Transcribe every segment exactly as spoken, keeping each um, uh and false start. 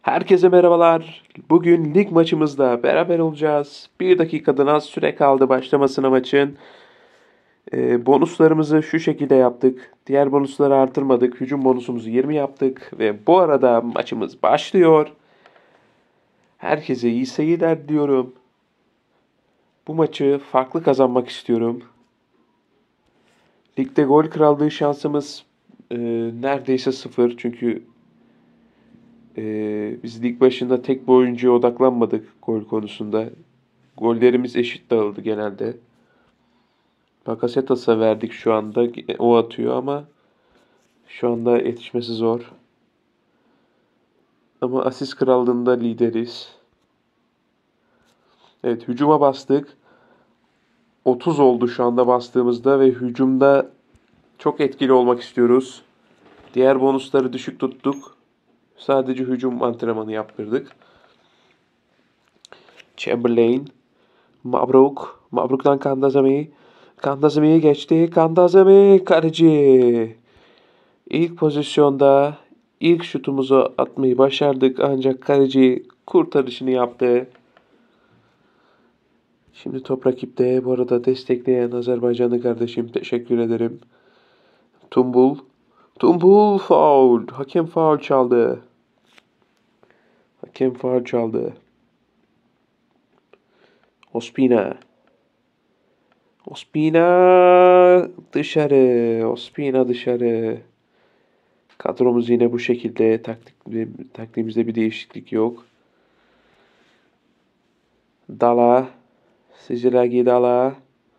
Herkese merhabalar. Bugün lig maçımızda beraber olacağız. Bir dakikadan az süre kaldı başlamasına maçın. Ee, bonuslarımızı şu şekilde yaptık. Diğer bonusları artırmadık. Hücum bonusumuzu yirmi yaptık. Ve bu arada maçımız başlıyor. Herkese iyi seyirler diliyorum. Bu maçı farklı kazanmak istiyorum. Ligde gol krallığı şansımız e, neredeyse sıfır. Çünkü e, biz lig başında tek bir oyuncuya odaklanmadık gol konusunda. Gollerimiz eşit dağıldı genelde. Bakasetas'a verdik şu anda. O atıyor ama şu anda yetişmesi zor. Ama asist krallığında lideriz. Evet, hücuma bastık. otuz oldu şu anda bastığımızda ve hücumda çok etkili olmak istiyoruz. Diğer bonusları düşük tuttuk. Sadece hücum antrenmanı yaptırdık. Chamberlain. Mabruk. Mabruk'tan Kandazami. Kandazami'yi geçti. Kandazami kaleci. İlk pozisyonda ilk şutumuzu atmayı başardık ancak kaleci kurtarışını yaptı. Şimdi top rakipte. Bu arada destekleyen Azerbaycanlı kardeşim teşekkür ederim. Tumbul. Tumbul faul. Hakem faul çaldı. Hakem faul çaldı. Ospina. Ospina dışarı. Ospina dışarı. Kadromuz yine bu şekilde. Taktik, taktiğimizde bir değişiklik yok. Dala. Sicilagi Dala.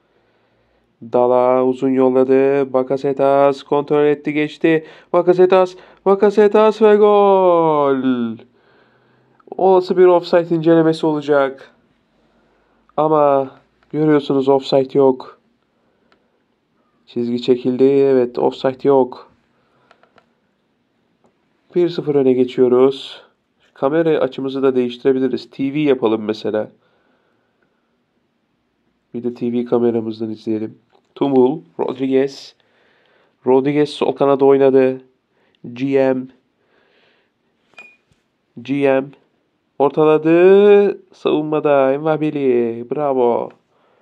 Dala uzun yolladı. Bakasetas kontrol etti geçti. Bakasetas. Bakasetas ve gol. Olası bir offside incelemesi olacak. Ama görüyorsunuz offside yok. Çizgi çekildi. Evet, offside yok. bir sıfır öne geçiyoruz. Kamera açımızı da değiştirebiliriz. T V yapalım mesela. Bir de T V kameramızdan izleyelim. Tumbul, Rodriguez. Rodriguez sol kanada oynadı. G M. G M. Ortaladı. Savunmada Envabeli. Bravo.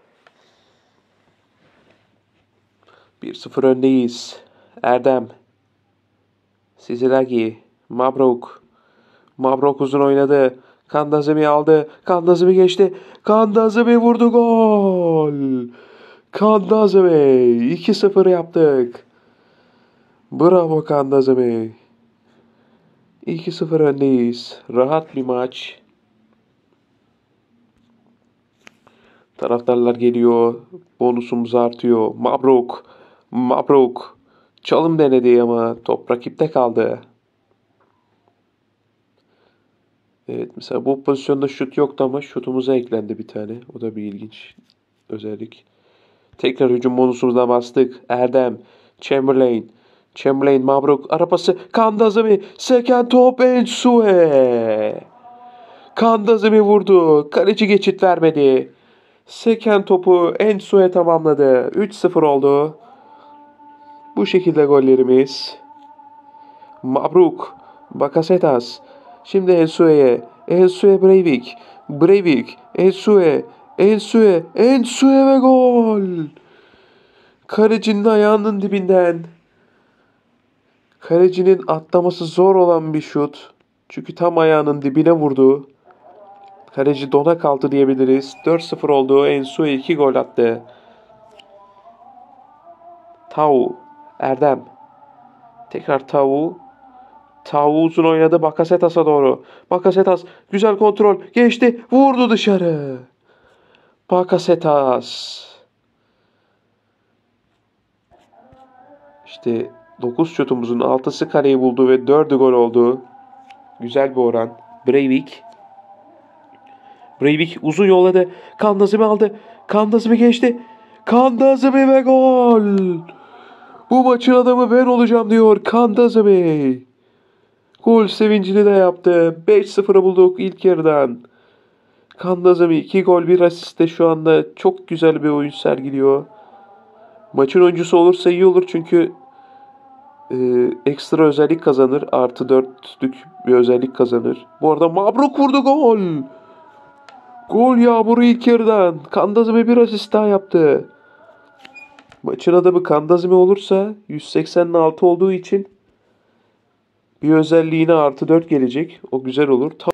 bir sıfır öndeyiz. Erdem. Sizilagi. Mabruk. Mabruk uzun oynadı. Kandazemi aldı. Kandazemi geçti. Kandazemi vurdu gol. Kandazemi. iki sıfır yaptık. Bravo Kandazemi. iki sıfır öndeyiz. Rahat bir maç. Taraftarlar geliyor. Bonusumuz artıyor. Mabruk. Mabruk. Çalım denedi ama top rakipte kaldı. Evet, mesela bu pozisyonda şut yoktu ama şutumuza eklendi bir tane. O da bir ilginç özellik. Tekrar hücum bonusumuza bastık. Erdem. Chamberlain. Chamberlain Mabruk. Arapası. Kandazemi. Seken top Ensue. Kandazemi vurdu. Kaleci geçit vermedi. Seken topu Ensue tamamladı. üç sıfır oldu. Bu şekilde gollerimiz. Mabruk. Bakasetas. Şimdi Ensue'ye. Ensue Breivik. Breivik. Ensue. Ensue. Ensue ve gol. Kalecinin ayağının dibinden. Kalecinin atlaması zor olan bir şut. Çünkü tam ayağının dibine vurdu. Kaleci dona kaldı diyebiliriz. dört sıfır oldu. Ensue iki gol attı. Tau. Erdem. Tekrar Tau. Tau uzun oynadı Bakasetas'a doğru. Bakasetas güzel kontrol. Geçti. Vurdu dışarı. Bakasetas. İşte dokuz şutumuzun altısı kaleyi buldu ve dördü gol oldu. Güzel bir oran. Breivik. Breivik uzun yolladı. Kandazimi aldı. Kandazimi geçti. Kandazimi ve gol. Bu maçın adamı ben olacağım diyor Kandazimi. Gol sevincini de yaptı. beş sıfıra bulduk ilk yarıdan. Kandazimi iki gol bir asiste şu anda çok güzel bir oyun sergiliyor. Maçın oyuncusu olursa iyi olur çünkü e, ekstra özellik kazanır. Artı dörtlük bir özellik kazanır. Bu arada Mabruk vurdu, gol. Gol yağmuru ilk yarıdan. Kandazime bir asist daha yaptı. Maçın adamı Kandazime olursa yüz seksen altı olduğu için bir özelliğine artı dört gelecek. O güzel olur. Ta-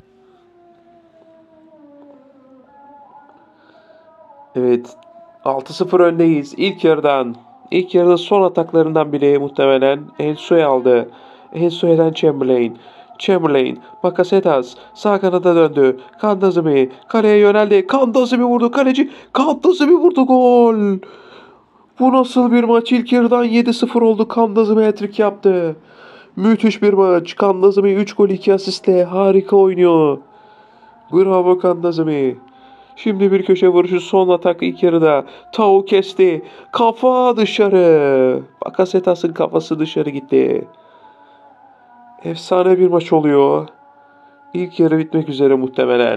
evet. altı sıfır öndeyiz. İlk yarıdan. İlk yarıda son ataklarından biri muhtemelen Ensoy aldı. Ensoy'dan Chamberlain. Chamberlain, Bakasetas sağ kanada döndü. Kandazimi kaleye yöneldi. Kandazimi vurdu. Kaleci Kandazimi vurdu, gol. Bu nasıl bir maç? İlk yarıdan yedi sıfır oldu. Kandazimi hat-trick yaptı. Müthiş bir maç. Kandazimi üç gol iki asistle harika oynuyor. Bravo Kandazimi. Şimdi bir köşe vuruşu, son atak ilk yarıda. Tau kesti. Kafa dışarı. Bakasetas'ın kafası dışarı gitti. Efsane bir maç oluyor. İlk yarı bitmek üzere muhtemelen.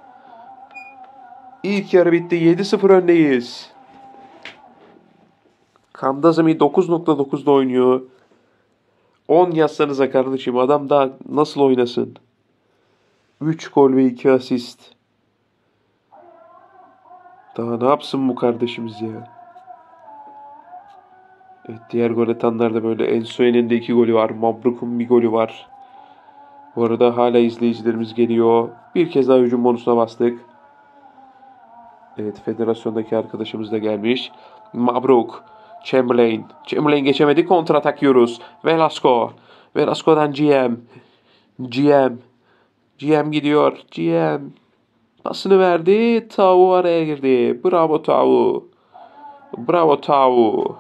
İlk yarı bitti. yedi sıfır öndeyiz. Kandazimi dokuz nokta dokuzda oynuyor. on yazsanıza kardeşim. Adam daha nasıl oynasın? üç gol ve iki asist. Daha ne yapsın bu kardeşimiz ya? Evet, diğer gol atanlar da böyle. Ensoy'un de iki golü var. Mabruk'un bir golü var. Bu arada hala izleyicilerimiz geliyor. Bir kez daha hücum bonusuna bastık. Evet, federasyondaki arkadaşımız da gelmiş. Mabruk. Chamberlain. Chamberlain geçemedi. Kontratak yiyoruz. Velasco. Velasco'dan G M. G M. G M gidiyor. G M. Pasını verdi. Tau araya girdi. Bravo Tau. Bravo Tau.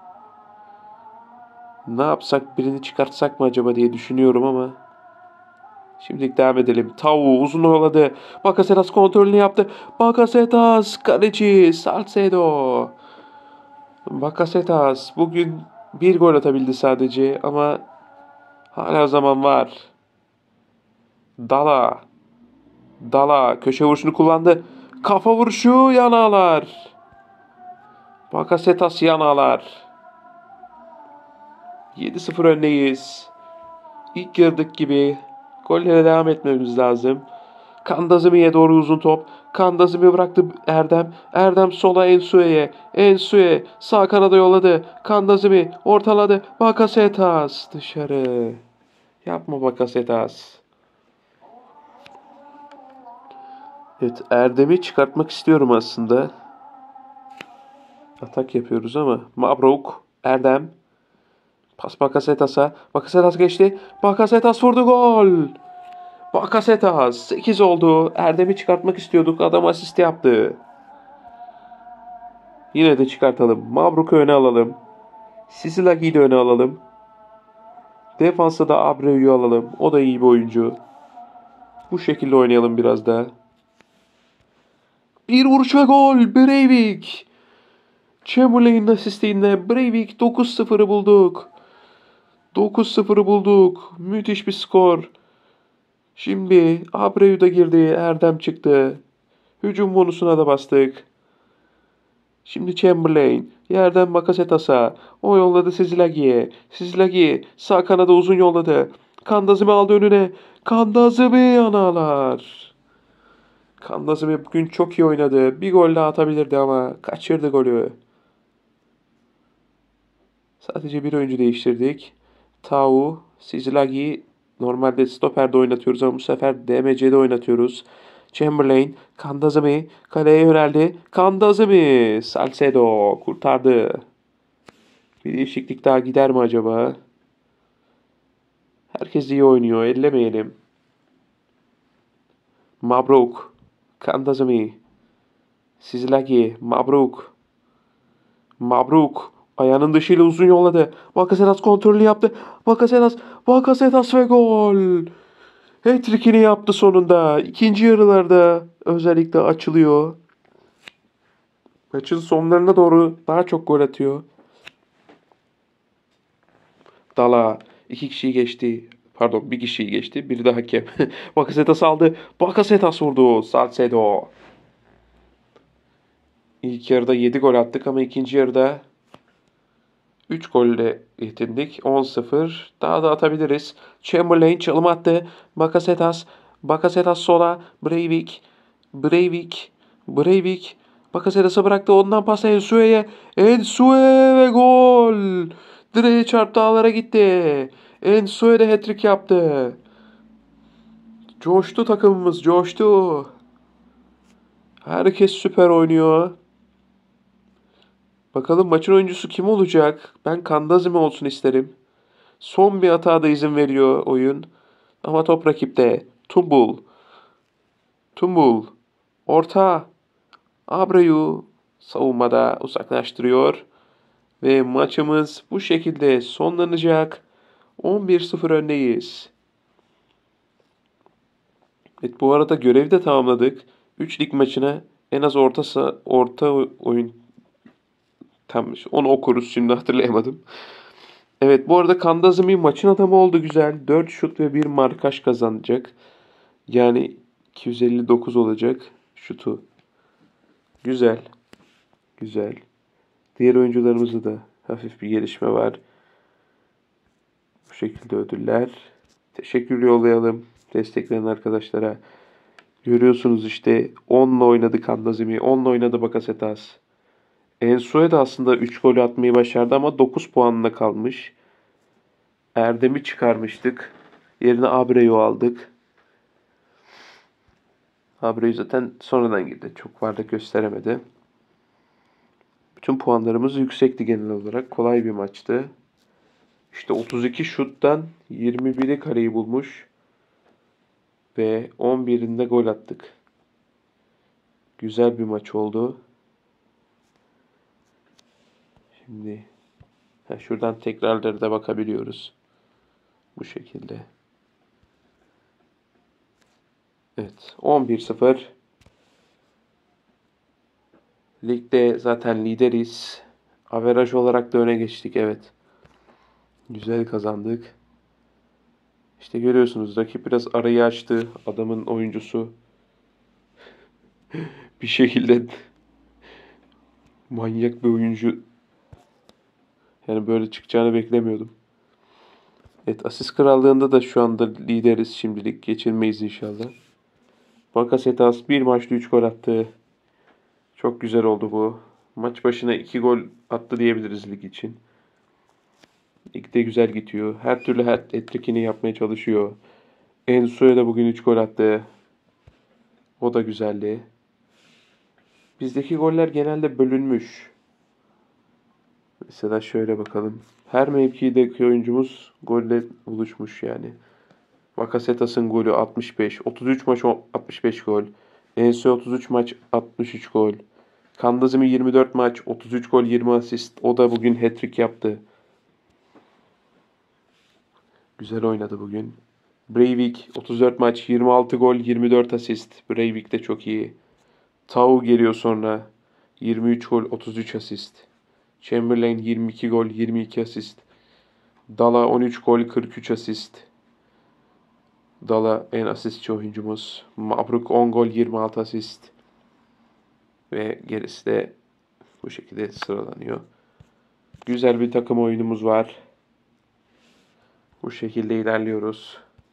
Ne yapsak, birini çıkartsak mı acaba diye düşünüyorum ama. Şimdilik devam edelim. Tau uzun yolladı. Bakasetas kontrolünü yaptı. Bakasetas kaleci Salcedo. Bakasetas bugün bir gol atabildi sadece ama hala zaman var. Dala. Dala köşe vuruşunu kullandı. Kafa vuruşu, yanağlar. Bakasetas yanağlar. yedi sıfır öndeyiz. İlk yarıdaki gibi gollere devam etmemiz lazım. Kandazimi'ye doğru uzun top. Kandazimi bıraktı Erdem. Erdem sola Ensue'ye. Ensue sağ kanada yolladı. Kandazimi ortaladı. Bakasetas dışarı. Yapma Bakasetas. Evet, Erdem'i çıkartmak istiyorum aslında. Atak yapıyoruz ama. Mabruk. Erdem. Pas Bakasetas'a. Bakasetas geçti. Bakasetas vurdu, gol. Bakasetas sekiz oldu. Erdem'i çıkartmak istiyorduk. Adam asist yaptı. Yine de çıkartalım. Mabruk'u öne alalım. Sisilagi'yi de öne alalım. Defansa da Abreu'yu alalım. O da iyi bir oyuncu. Bu şekilde oynayalım biraz daha. Bir vuruş ve gol. Breivik. Chamberlain'in asistiyle Breivik dokuz sıfırı bulduk. dokuz sıfırı bulduk. Müthiş bir skor. Şimdi Abreu da girdi. Erdem çıktı. Hücum bonusuna da bastık. Şimdi Chamberlain. Yerden Bakasetas'a. O yolladı Sizilagi'ye. Sizilagi sağ kanada uzun yolladı. Kandazimi aldı önüne. Kandazimi yanağlar. Kandazimi bugün çok iyi oynadı. Bir gol daha atabilirdi ama kaçırdı golü. Sadece bir oyuncu değiştirdik. Tau, Sizilagi normalde stoperde oynatıyoruz ama bu sefer D M C'de oynatıyoruz. Chamberlain, Kandazimi kaleye yöneldi. Kandazimi, Salcedo kurtardı. Bir değişiklik daha gider mi acaba? Herkes iyi oynuyor. Ellemeyelim. Mabruk, Kandazimi, Sizilagi, Mabruk. Mabruk. Ayağının dışıyla uzun yolladı. Bakasetas kontrolünü yaptı. Bakasetas, Bakasetas ve gol. Hat-trick'ini yaptı sonunda. İkinci yarılarda özellikle açılıyor. Maçın sonlarına doğru daha çok gol atıyor. Dala iki kişiyi geçti. Pardon, bir kişiyi geçti. Biri de hakem. Bakasetas aldı. Bakasetas vurdu. Salcedo. İlk yarıda yedi gol attık ama ikinci yarıda üç golle yetindik. on sıfır. Daha da atabiliriz. Chamberlain çalım attı. Bakasetas. Bakasetas sola. Breivik. Breivik. Breivik. Bakasetas'a bıraktı. Ondan pas Ensue'ye. Ensue ve gol. Direğe çarptı, ağlara gitti. Ensue de hat-trick yaptı. Coştu takımımız, coştu. Herkes süper oynuyor. Bakalım maçın oyuncusu kim olacak? Ben Kandazimi olsun isterim. Son bir hata da izin veriyor oyun. Ama top rakipte. Tumbul. Tumbul. Orta. Abreu savunmada uzaklaştırıyor. Ve maçımız bu şekilde sonlanacak. on bir sıfır öndeyiz. Evet, bu arada görevi de tamamladık. üç lig maçına en az orta, orta oyun tam onu okuruz, şimdi hatırlayamadım. Evet, bu arada Kandazimi maçın adamı oldu, güzel. dört şut ve bir markaj kazanacak. Yani iki yüz elli dokuz olacak şutu. Güzel. Güzel. Diğer oyuncularımızda da hafif bir gelişme var. Bu şekilde ödüller. Teşekkür yollayalım destekleyen arkadaşlara. Görüyorsunuz işte onla oynadı Kandazimi, onla oynadı Bakasetas. Ensue de aslında üç gol atmayı başardı ama dokuz puanla kalmış. Erdem'i çıkarmıştık. Yerine Abreu'yu aldık. Abreu zaten sonradan girdi. Çok varlık gösteremedi. Bütün puanlarımız yüksekti genel olarak. Kolay bir maçtı. İşte otuz iki şuttan yirmi biri kareyi bulmuş. Ve on birinde gol attık. Güzel bir maç oldu. Şimdi ha, şuradan tekrarları da bakabiliyoruz. Bu şekilde. Evet. on bir sıfır. Ligde zaten lideriz. Averaj olarak da öne geçtik. Evet. Güzel kazandık. İşte görüyorsunuz rakip biraz arayı açtı. Adamın oyuncusu bir şekilde manyak bir oyuncu. Yani böyle çıkacağını beklemiyordum. Evet, asist krallığında da şu anda lideriz şimdilik. Geçilmeyiz inşallah. Bakasetas bir maçta üç gol attı. Çok güzel oldu bu. Maç başına iki gol attı diyebiliriz lig için. Ligde güzel gidiyor. Her türlü her hat-trick'ini yapmaya çalışıyor. Ensue de bugün üç gol attı. O da güzeldi. Bizdeki goller genelde bölünmüş. Mesela şöyle bakalım. Her mevkideki oyuncumuz golle buluşmuş yani. Bakasetas'ın golü altmış beş. otuz üç maç altmış beş gol. Ensue otuz üç maç altmış üç gol. Kandazimi yirmi dört maç otuz üç gol yirmi asist. O da bugün hat-trick yaptı. Güzel oynadı bugün. Breivik otuz dört maç yirmi altı gol yirmi dört asist. Breivik de çok iyi. Tau geliyor sonra. yirmi üç gol otuz üç asist. Chamberlain yirmi iki gol yirmi iki asist. Dala on üç gol kırk üç asist. Dala en asistçi oyuncumuz. Mabruk on gol yirmi altı asist. Ve gerisi de bu şekilde sıralanıyor. Güzel bir takım oyunumuz var. Bu şekilde ilerliyoruz.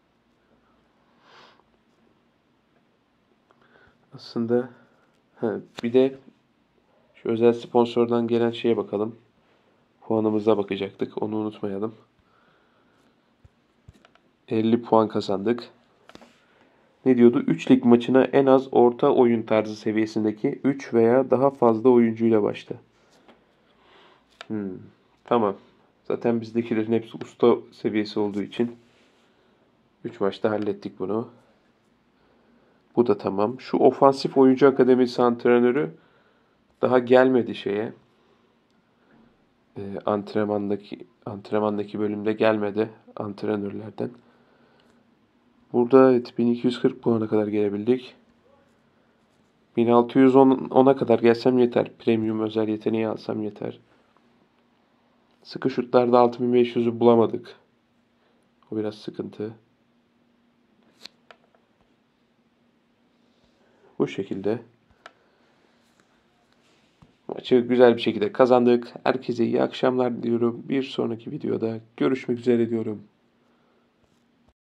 Aslında ha, bir de şu özel sponsordan gelen şeye bakalım. Puanımıza bakacaktık. Onu unutmayalım. elli puan kazandık. Ne diyordu? üç lig maçına en az orta oyun tarzı seviyesindeki üç veya daha fazla oyuncuyla başla. Hmm, tamam. Zaten bizdekilerin hepsi usta seviyesi olduğu için üç maçta hallettik bunu. Bu da tamam. Şu ofansif oyuncu akademisi antrenörü daha gelmedi şeye. Ee, antrenmandaki antrenmandaki bölümde gelmedi antrenörlerden. Burada evet, bin iki yüz kırk puana kadar gelebildik. bin altı yüz ona kadar gelsem yeter. Premium özel yeteneği alsam yeter. Sıkı şutlarda altı bin beş yüzü bulamadık. O biraz sıkıntı. Bu şekilde. Maçı güzel bir şekilde kazandık. Herkese iyi akşamlar diliyorum. Bir sonraki videoda görüşmek üzere diyorum.